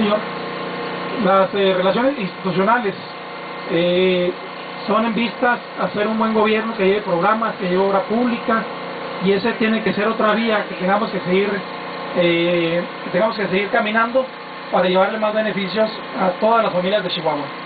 señor. Las relaciones institucionales son en vistas a hacer un buen gobierno que lleve programas, que lleve obra pública, y ese tiene que ser otra vía que tengamos que seguir caminando para llevarle más beneficios a todas las familias de Chihuahua.